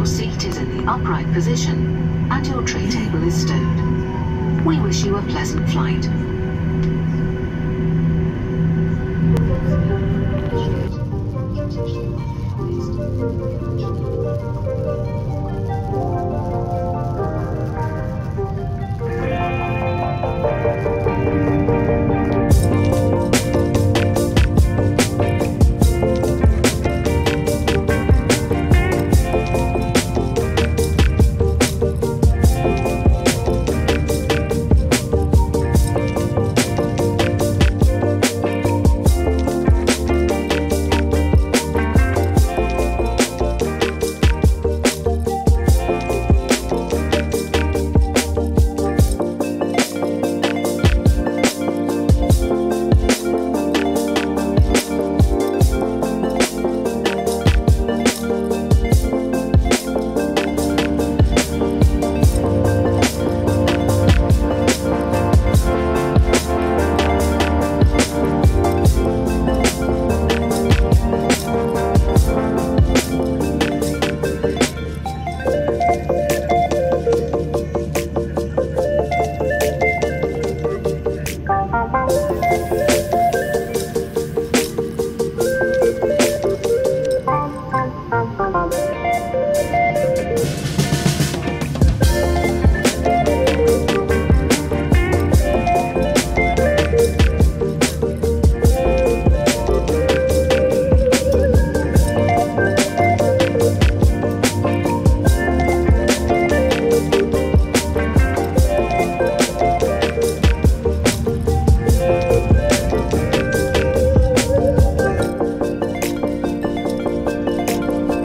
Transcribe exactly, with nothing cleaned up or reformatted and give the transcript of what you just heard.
your seat is in the upright position and your tray table is stowed. We wish you a pleasant flight. Thank you.